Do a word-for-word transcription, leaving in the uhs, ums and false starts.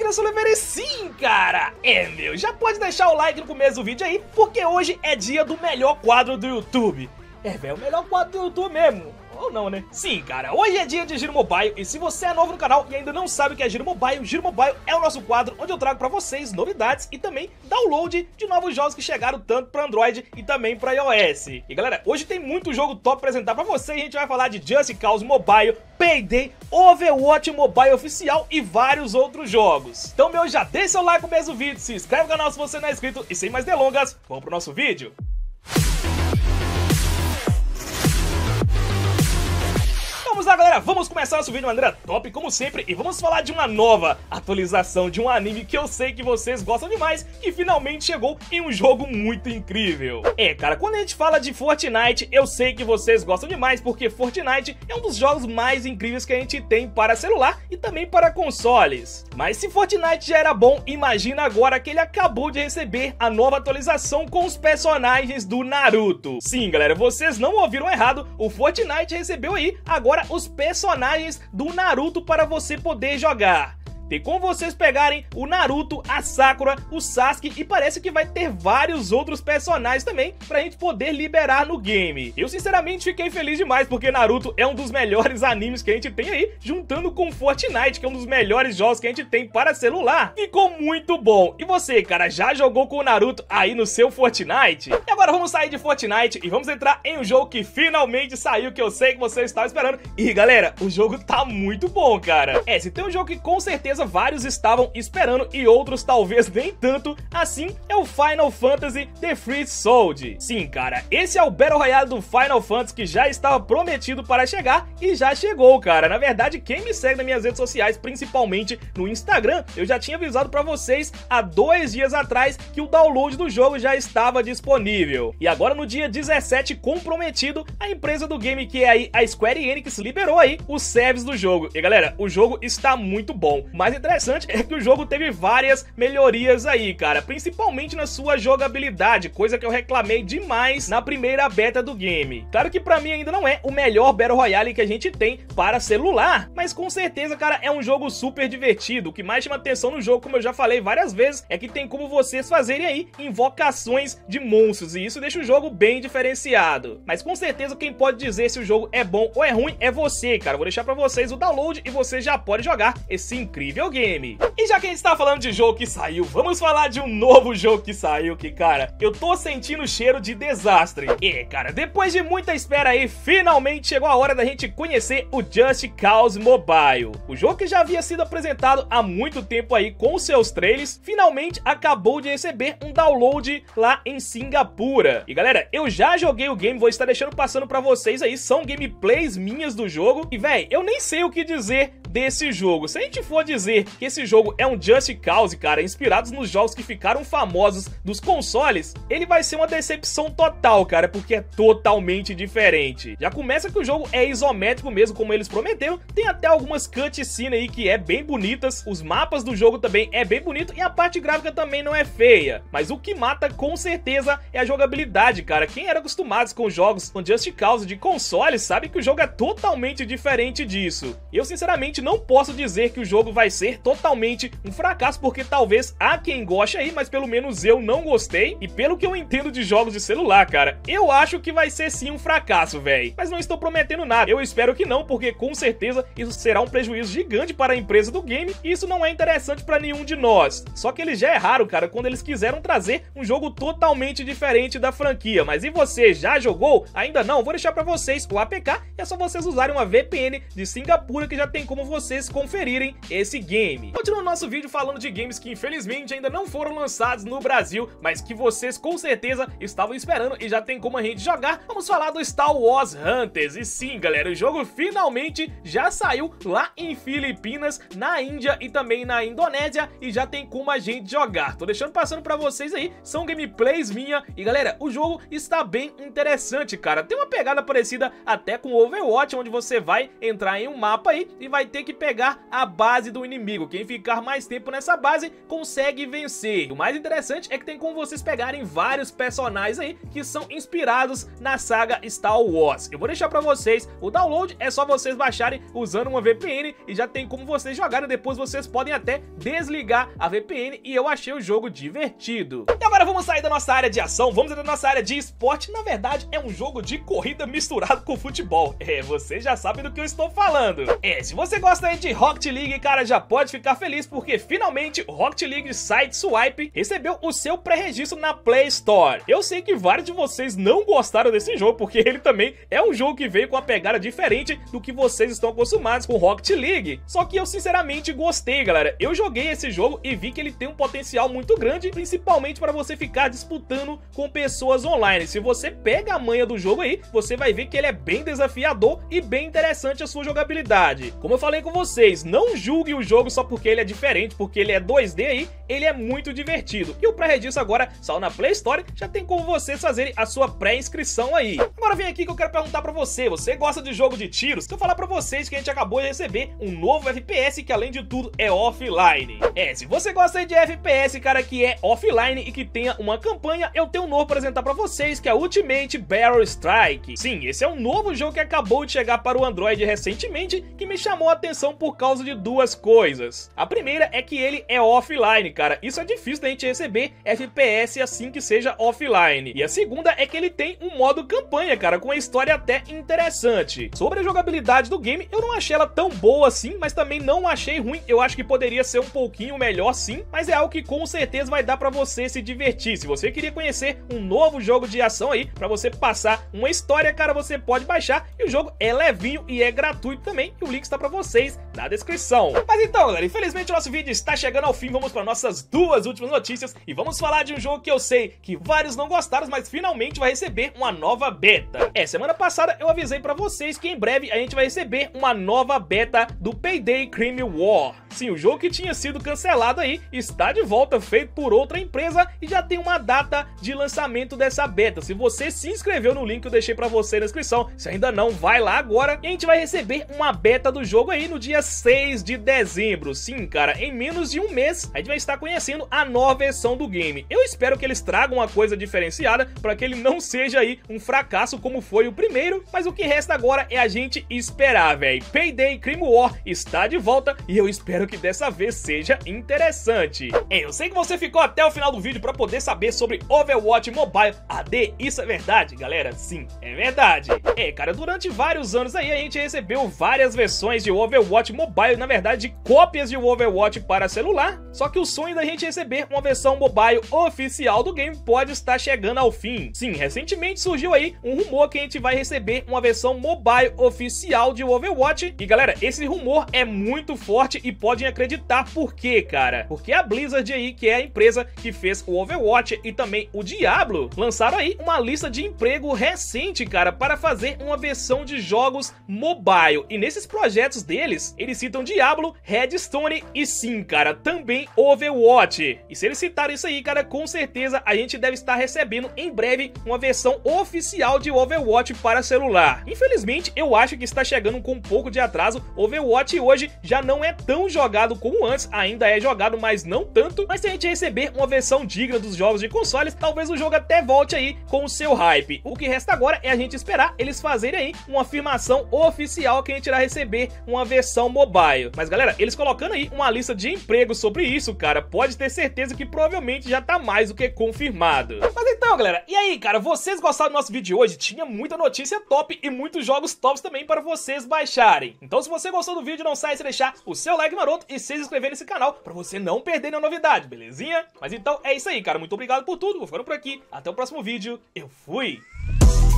aqui eu sou o Oliveira e sim, cara, é meu, já pode deixar o like no começo do vídeo aí, porque hoje é dia do melhor quadro do YouTube. É, velho, o melhor quadro do YouTube mesmo. Ou não, né? Sim, cara, hoje é dia de Giro Mobile e se você é novo no canal e ainda não sabe o que é Giro Mobile, Giro Mobile é o nosso quadro onde eu trago pra vocês novidades e também download de novos jogos que chegaram tanto pra Android e também pra iOS. E galera, hoje tem muito jogo top pra apresentar pra vocês, a gente vai falar de Just Cause Mobile, Payday, Overwatch Mobile Oficial e vários outros jogos. Então, meu, já deixa seu like no começo do vídeo, se inscreve no canal se você não é inscrito e sem mais delongas, vamos pro nosso vídeo. Vamos lá, galera, vamos começar nosso vídeo de maneira top, como sempre, e vamos falar de uma nova atualização de um anime que eu sei que vocês gostam demais, que finalmente chegou em um jogo muito incrível. É, cara, quando a gente fala de Fortnite, eu sei que vocês gostam demais, porque Fortnite é um dos jogos mais incríveis que a gente tem para celular e também para consoles. Mas se Fortnite já era bom, imagina agora que ele acabou de receber a nova atualização com os personagens do Naruto. Sim, galera, vocês não ouviram errado, o Fortnite recebeu aí agora os personagens do Naruto para você poder jogar. Tem como vocês pegarem o Naruto, a Sakura, o Sasuke e parece que vai ter vários outros personagens também pra gente poder liberar no game. Eu sinceramente fiquei feliz demais porque Naruto é um dos melhores animes que a gente tem aí, juntando com Fortnite, que é um dos melhores jogos que a gente tem para celular. Ficou muito bom. E você, cara, já jogou com o Naruto aí no seu Fortnite? E agora vamos sair de Fortnite e vamos entrar em um jogo que finalmente saiu, que eu sei que vocês estavam esperando. E galera, o jogo tá muito bom, cara. É, se tem um jogo que com certeza vários estavam esperando e outros talvez nem tanto, assim é o Final Fantasy The Free Sold. Sim, cara, esse é o Battle Royale do Final Fantasy que já estava prometido para chegar e já chegou, cara. Na verdade, quem me segue nas minhas redes sociais, principalmente no Instagram, eu já tinha avisado para vocês há dois dias atrás que o download do jogo já estava disponível. E agora no dia dezessete, comprometido, a empresa do game que é aí a Square Enix liberou aí os servers do jogo. E galera, o jogo está muito bom, mas interessante é que o jogo teve várias melhorias aí, cara, principalmente na sua jogabilidade, coisa que eu reclamei demais na primeira beta do game. Claro que pra mim ainda não é o melhor Battle Royale que a gente tem para celular, mas com certeza, cara, é um jogo super divertido. O que mais chama atenção no jogo, como eu já falei várias vezes, é que tem como vocês fazerem aí invocações de monstros, e isso deixa o jogo bem diferenciado. Mas com certeza quem pode dizer se o jogo é bom ou é ruim é você, cara. Vou deixar pra vocês o download e você já pode jogar esse incrível game. E já que a gente tá falando de jogo que saiu, vamos falar de um novo jogo que saiu que, cara, eu tô sentindo o cheiro de desastre. E, cara, depois de muita espera aí, finalmente chegou a hora da gente conhecer o Just Cause Mobile. O jogo que já havia sido apresentado há muito tempo aí com os seus trailers, finalmente acabou de receber um download lá em Singapura. E, galera, eu já joguei o game, vou estar deixando passando pra vocês aí, são gameplays minhas do jogo. E, véi, eu nem sei o que dizer desse jogo. Se a gente for dizer que esse jogo é um Just Cause, cara, inspirados nos jogos que ficaram famosos dos consoles, ele vai ser uma decepção total, cara, porque é totalmente diferente. Já começa que o jogo é isométrico mesmo, como eles prometeram, tem até algumas cutscenes aí que é bem bonitas, os mapas do jogo também é bem bonito e a parte gráfica também não é feia, mas o que mata com certeza é a jogabilidade, cara. Quem era acostumado com jogos com Just Cause de consoles sabe que o jogo é totalmente diferente disso. Eu sinceramente não posso dizer que o jogo vai ser totalmente um fracasso, porque talvez há quem goste aí, mas pelo menos eu não gostei. E pelo que eu entendo de jogos de celular, cara, eu acho que vai ser sim um fracasso, velho. Mas não estou prometendo nada, eu espero que não, porque com certeza isso será um prejuízo gigante para a empresa do game e isso não é interessante para nenhum de nós. Só que eles já erraram, cara, quando eles quiseram trazer um jogo totalmente diferente da franquia. Mas e você, já jogou? Ainda não? Vou deixar para vocês o A P K, é só vocês usarem uma V P N de Singapura que já tem como vocês conferirem esse game. Continuando nosso vídeo falando de games que infelizmente ainda não foram lançados no Brasil, mas que vocês com certeza estavam esperando e já tem como a gente jogar, vamos falar do Star Wars Hunters. E sim, galera, o jogo finalmente já saiu lá em Filipinas, na Índia e também na Indonésia e já tem como a gente jogar. Tô deixando passando pra vocês aí, são gameplays minha e galera, o jogo está bem interessante, cara. Tem uma pegada parecida até com Overwatch, onde você vai entrar em um mapa aí e vai ter que pegar a base do inimigo inimigo. Quem ficar mais tempo nessa base consegue vencer. O mais interessante é que tem como vocês pegarem vários personagens aí que são inspirados na saga Star Wars. Eu vou deixar pra vocês o download, é só vocês baixarem usando uma V P N e já tem como vocês jogarem. Depois vocês podem até desligar a V P N e eu achei o jogo divertido. E agora vamos sair da nossa área de ação, vamos entrar na nossa área de esporte. Na verdade é um jogo de corrida misturado com futebol. É, você já sabe do que eu estou falando. É, se você gosta aí de Rocket League, cara, já pode ficar feliz porque finalmente o Rocket League Sideswipe recebeu o seu pré-registro na Play Store. Eu sei que vários de vocês não gostaram desse jogo porque ele também é um jogo que veio com uma pegada diferente do que vocês estão acostumados com Rocket League. Só que eu sinceramente gostei, galera. Eu joguei esse jogo e vi que ele tem um potencial muito grande, principalmente para você ficar disputando com pessoas online. Se você pega a manha do jogo aí, você vai ver que ele é bem desafiador e bem interessante a sua jogabilidade. Como eu falei com vocês, não julgue o jogo só porque ele é diferente, porque ele é dois D aí, ele é muito divertido. E o pré-registro agora saiu na Play Store, já tem como vocês fazerem a sua pré-inscrição aí. Agora vem aqui que eu quero perguntar pra você, você gosta de jogo de tiros? Se eu falar pra vocês que a gente acabou de receber um novo F P S que além de tudo é offline. É, se você gosta de F P S, cara, que é offline e que tenha uma campanha, eu tenho um novo pra apresentar pra vocês, que é Ultimate Barrel Strike. Sim, esse é um novo jogo que acabou de chegar para o Android recentemente, que me chamou a atenção por causa de duas coisas. A primeira é que ele é offline, cara. Isso é difícil da gente receber F P S assim que seja offline. E a segunda é que ele tem um modo campanha, cara, com uma história até interessante. Sobre a jogabilidade do game, eu não achei ela tão boa assim, mas também não achei ruim. Eu acho que poderia ser um pouquinho melhor sim, mas é algo que com certeza vai dar pra você se divertir. Se você queria conhecer um novo jogo de ação aí, pra você passar uma história, cara, você pode baixar. E o jogo é levinho e é gratuito também, e o link está pra vocês na descrição. Mas então, galera, infelizmente o nosso vídeo está chegando ao fim. Vamos para nossas duas últimas notícias e vamos falar de um jogo que eu sei que vários não gostaram, mas finalmente vai receber uma nova beta. É, semana passada eu avisei pra vocês que em breve a gente vai receber uma nova beta do Payday Crime War. Sim, o jogo que tinha sido cancelado aí está de volta, feito por outra empresa, e já tem uma data de lançamento dessa beta. Se você se inscreveu no link que eu deixei pra você na descrição, se ainda não, vai lá agora. E a gente vai receber uma beta do jogo aí no dia seis de dezembro. Sim, cara, em menos de um mês a gente vai estar conhecendo a nova versão do game. Eu espero que eles tragam uma coisa diferenciada para que ele não seja aí um fracasso como foi o primeiro, mas o que resta agora é a gente esperar, velho. Payday Crime War está de volta e eu espero que dessa vez seja interessante. É, eu sei que você ficou até o final do vídeo para poder saber sobre Overwatch Mobile A D. Isso é verdade, galera? Sim, é verdade. É, cara, durante vários anos aí a gente recebeu várias versões de Overwatch Mobile, na verdade cópias de Overwatch para celular, só que o sonho da gente receber uma versão mobile oficial do game pode estar chegando ao fim. Sim, recentemente surgiu aí um rumor que a gente vai receber uma versão mobile oficial de Overwatch, e galera, esse rumor é muito forte e podem acreditar por quê, cara? Porque a Blizzard aí, que é a empresa que fez o Overwatch e também o Diablo, lançaram aí uma lista de emprego recente, cara, para fazer uma versão de jogos mobile, e nesses projetos deles, eles citam Diablo, Hearthstone e sim, cara, também Overwatch. E se eles citaram isso aí, cara, com certeza a gente deve estar recebendo em breve uma versão oficial de Overwatch para celular. Infelizmente, eu acho que está chegando com um pouco de atraso. Overwatch hoje já não é tão jogado como antes, ainda é jogado, mas não tanto. Mas se a gente receber uma versão digna dos jogos de consoles, talvez o jogo até volte aí com o seu hype. O que resta agora é a gente esperar eles fazerem aí uma afirmação oficial que a gente irá receber uma versão mobile. Mas galera, eles colocando aí uma lista de empregos sobre isso, cara, pode ter certeza que provavelmente já tá mais do que confirmado. Mas então, galera, e aí, cara, vocês gostaram do nosso vídeo de hoje? Tinha muita notícia top e muitos jogos tops também para vocês baixarem. Então se você gostou do vídeo, não sai de deixar o seu like maroto e se inscrever nesse canal para você não perder nenhuma novidade, belezinha? Mas então é isso aí, cara, muito obrigado por tudo, vou ficando por aqui, até o próximo vídeo, eu fui!